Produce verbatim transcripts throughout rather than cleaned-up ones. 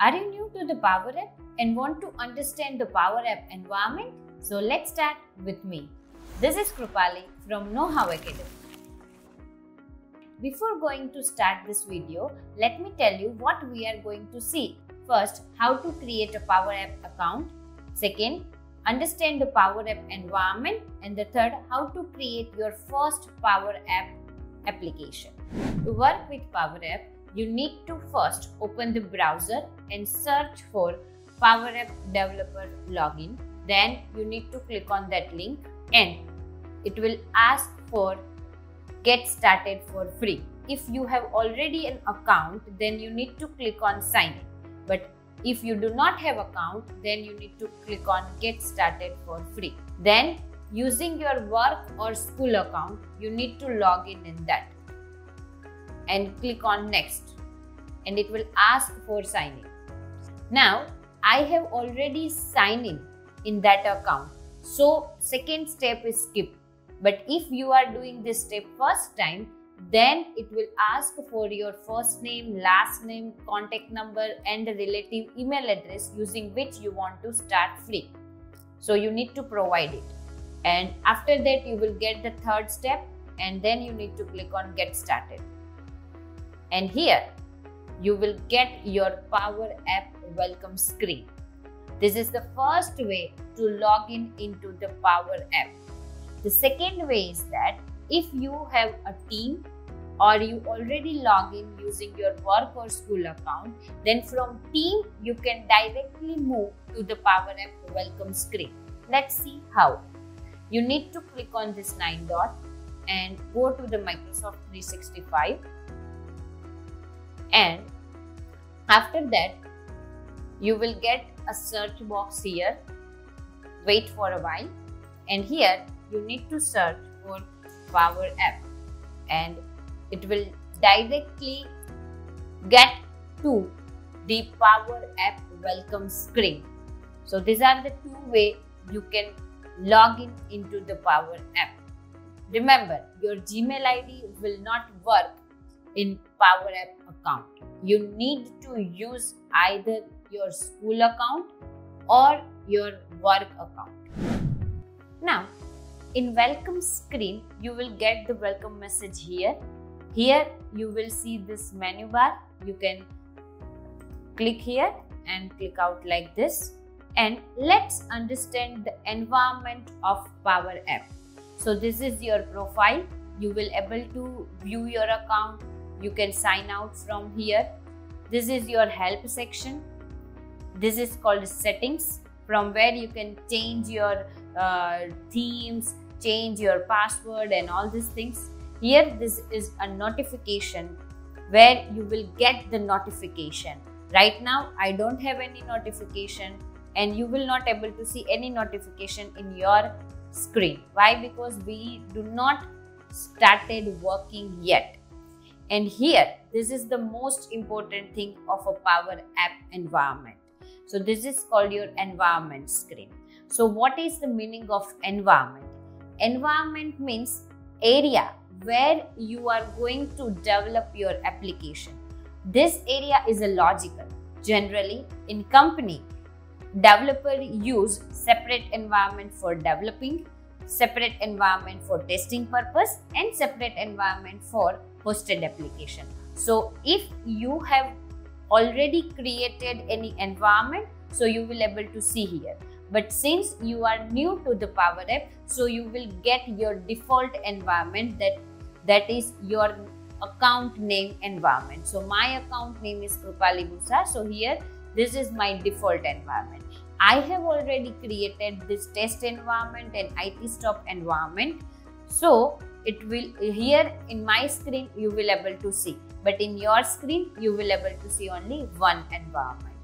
Are you new to the Powеr App and want to understand the Powеr App environment? So let's start with me. This is Krupali from Know How Academy. Before going to start this video, let me tell you what we are going to see. First, how to create a Powер App account. Second, understand the Powер App environment. And the third, how to create your first Powер App application. To work with Powер App, you need to first open the browser and search for Powер App Developer Login. Then you need to click on that link and it will ask for Get Started for free. If you have already an account, then you need to click on Sign in. But if you do not have account, then you need to click on Get Started for free. Then using your work or school account, you need to log in in that and click on Next, and it will ask for signing. Now I have already signed in in that account, so second step is skipped. But if you are doing this step first time, then it will ask for your first name, last name, contact number and a relative email address using which you want to start free. So you need to provide it, and after that you will get the third step, and then you need to click on Get Started. And here you will get your Powер App welcome screen. This is the first way to log in into the Powер App. The second way is that if you have a team or you already log in using your work or school account, then from team you can directly move to the Powер App welcome screen. Let's see how. You need to click on this nine dot and go to the Microsoft three sixty-five. And after that, you will get a search box here. Wait for a while, and here you need to search for Powер App, and it will directly get to the Powер App welcome screen. So these are the two ways you can log in into the Powер App. Remember, your Gmail I D will not work in Powер App account. You need to use either your school account or your work account. Now, in welcome screen, you will get the welcome message here. Here you will see this menu bar. You can click here and click out like this. And let's understand the environment of Powер App. So this is your profile. You will able to view your account. You can sign out from here. This is your help section. This is called settings, from where you can change your uh, themes, change your password and all these things. Here this is a notification where you will get the notification. Right now I don't have any notification, and you will not able to see any notification in your screen. Why? Because we do not started working yet. And here, this is the most important thing of a Powер App environment. So this is called your environment screen. So what is the meaning of environment? Environment means area where you are going to develop your application. This area is a logical. Generally, in company, developer use separate environment for developing, separate environment for testing purpose, and separate environment for hosted application. So if you have already created any environment, so you will able to see here. But since you are new to the Powер App, so you will get your default environment, that that is your account name environment. So my account name is Krupali Busa. So here this is my default environment. I have already created this test environment and I T stop environment. So it will, here in my screen you will able to see, but in your screen you will able to see only one environment.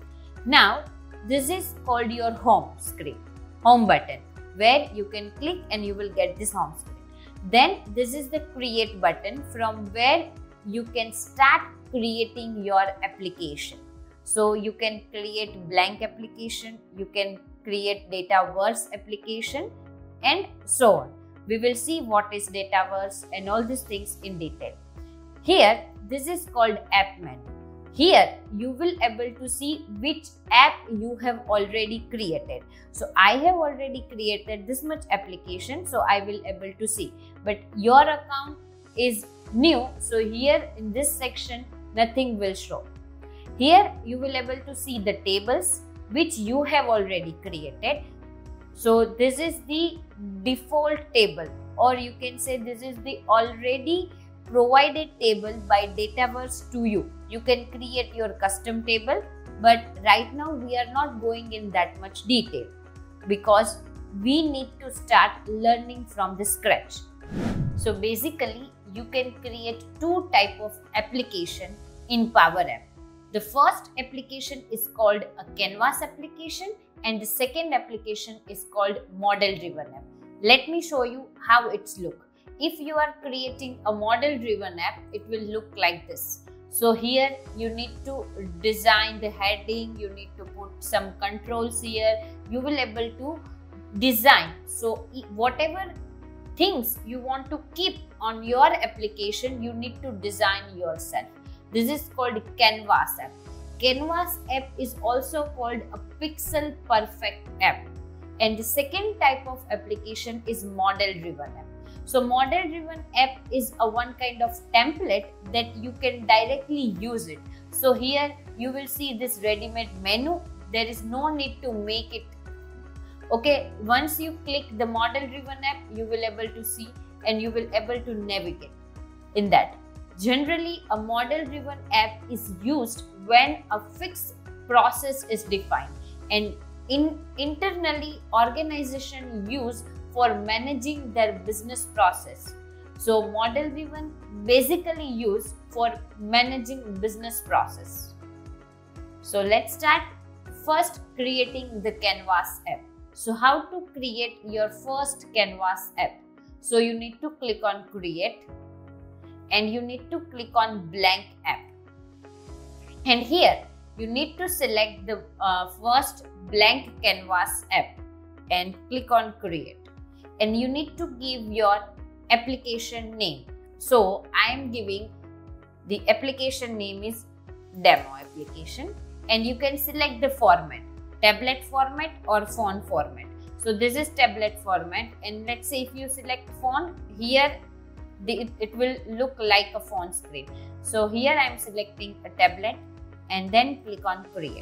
Now this is called your home screen, home button, where you can click and you will get this home screen. Then this is the create button, from where you can start creating your application. So you can create blank application, you can create Dataverse application, and so on. We will see what is Dataverse and all these things in detail. Here, this is called app menu. here you will able to see which app you have already created. So I have already created this much application, so I will able to see. But your account is new, so here in this section nothing will show. Here you will able to see the tables which you have already created. So this is the default table, or you can say this is the already provided table by Dataverse to you. You can create your custom table, but right now we are not going in that much detail because we need to start learning from the scratch. So basically you can create two type of application in Powеr App. The first application is called a canvas application and the second application is called model driven app. Let me show you how it's look. If you are creating a model driven app, it will look like this. So here you need to design the heading, you need to put some controls here, you will able to design. So whatever things you want to keep on your application, you need to design yourself. This is called canvas app. Canvas app is also called a pixel perfect app. And the second type of application is model driven app. So model driven app is a one kind of template that you can directly use it. So here you will see this ready-made menu. There is no need to make it. Okay, once you click the model driven app, you will able to see and you will able to navigate in that. Generally, a model driven app is used when a fixed process is defined and in internally organization use for managing their business process. So model driven basically used for managing business process. So let's start first creating the canvas app. So how to create your first canvas app? So you need to click on create and you need to click on blank app. And here you need to select the uh, first blank canvas app and click on create. And you need to give your application name. So I am giving the application name is demo application and you can select the format, tablet format or font format. So this is tablet format and let's say if you select font, here the, it, it will look like a font screen. So here I am selecting a tablet and then click on create.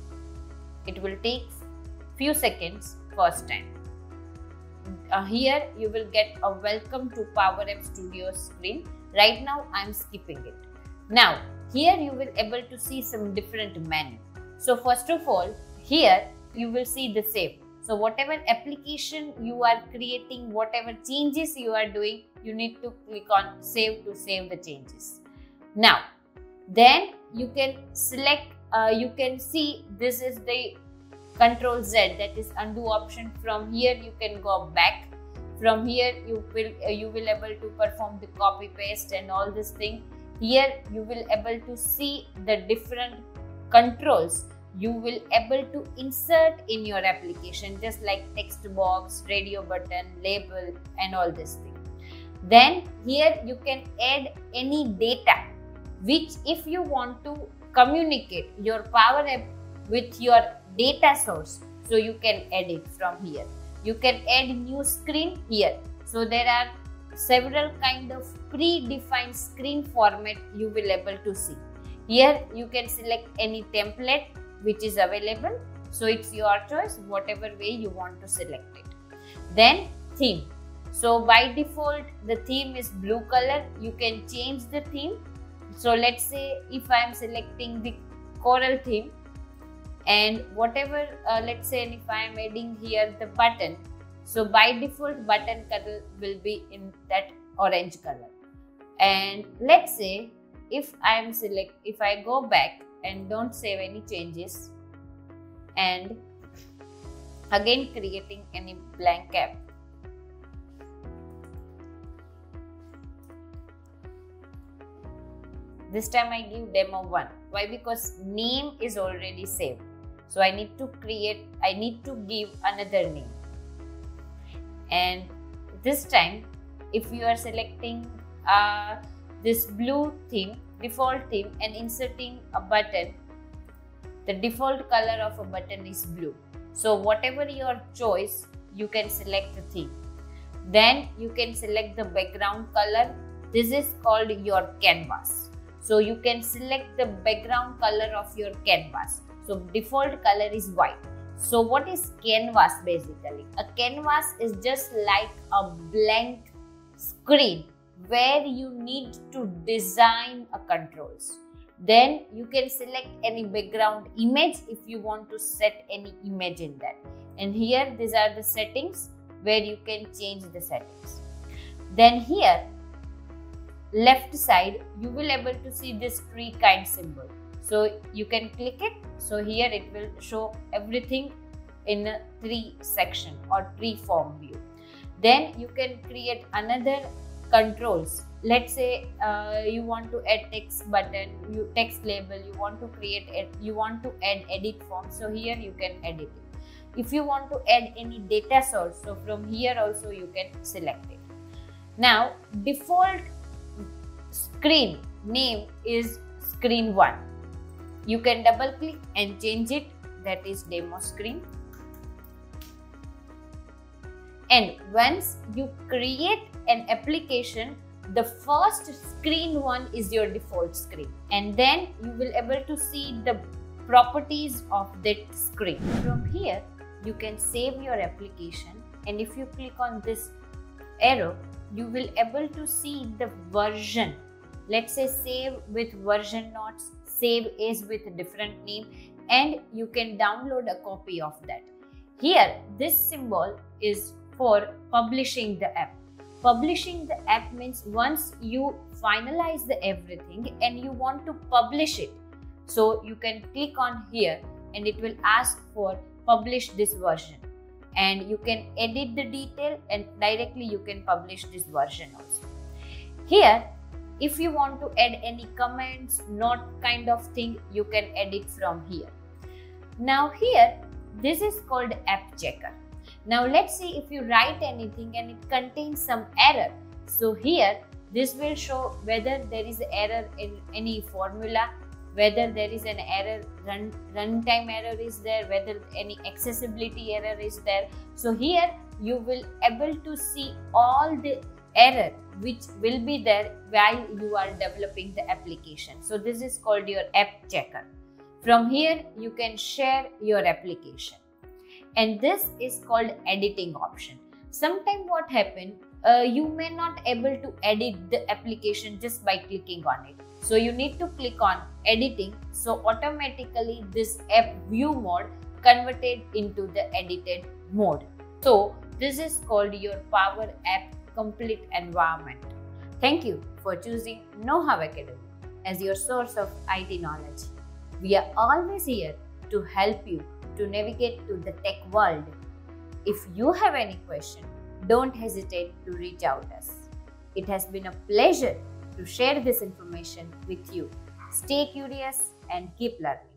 It will take few seconds first time. Uh, here you will get a welcome to Powеr App Studio screen. Right now I am skipping it. Now here you will able to see some different menu. So first of all, here you will see the save. So whatever application you are creating, whatever changes you are doing, you need to click on save to save the changes. Now then you can select, uh, you can see this is the Control Z, that is undo option. From here you can go back. From here you will uh, you will able to perform the copy paste and all this thing. Here you will able to see the different controls you will able to insert in your application, just like text box, radio button, label and all this thing. Then here you can add any data which if you want to communicate your Powеr App with your data source, so you can add it from here. You can add new screen here. So there are several kind of predefined screen format you will able to see. Here you can select any template which is available. So it's your choice, whatever way you want to select it. Then theme. So by default the theme is blue color. You can change the theme. So let's say if I am selecting the coral theme, and whatever uh, let's say if I am adding here the button, so by default button color will be in that orange color. And let's say if I am select if I go back and don't save any changes and again creating any blank app, this time I give demo one. Why? Because name is already saved. So I need to create, I need to give another name. And this time, if you are selecting uh, this blue theme, default theme and inserting a button. The default color of a button is blue. So whatever your choice, you can select the theme. Then you can select the background color. This is called your canvas. So you can select the background color of your canvas. So default color is white. So what is canvas basically? A canvas is just like a blank screen where you need to design a controls. Then you can select any background image if you want to set any image in that. And here these are the settings where you can change the settings. Then here left side you will able to see this tree kind symbol. So you can click it. So here it will show everything in a tree section or tree form view. Then you can create another controls. Let's say uh, you want to add text button, you text label, you want to create it, you want to add edit form. So here you can edit it. If you want to add any data source, so from here also you can select it. Now default screen name is screen one. You can double click and change it, that is demo screen. And once you create an application, the first screen one is your default screen. And then you will able to see the properties of that screen. From here, you can save your application. And if you click on this arrow, you will able to see the version. Let's say save with version notes, save as with a different name, and you can download a copy of that. Here, this symbol is for publishing the app. Publishing the app means once you finalize the everything and you want to publish it. So you can click on here and it will ask for publish this version. And you can edit the detail and directly you can publish this version also. Here, if you want to add any comments, note kind of thing, you can edit from here. Now here, this is called app checker. Now let's see if you write anything and it contains some error. So here, this will show whether there is error in any formula, whether there is an error, run runtime error is there, whether any accessibility error is there. So here you will able to see all the error which will be there while you are developing the application. So this is called your app checker. From here you can share your application. And this is called editing option. Sometimes what happen, uh, you may not able to edit the application just by clicking on it. So you need to click on editing. So automatically this app view mode converted into the edited mode. So this is called your Powеr App complete environment. Thank you for choosing Know How Academy as your source of I T knowledge. We are always here to help you to navigate to the tech world. If you have any question, don't hesitate to reach out us. It has been a pleasure to share this information with you. Stay curious and keep learning.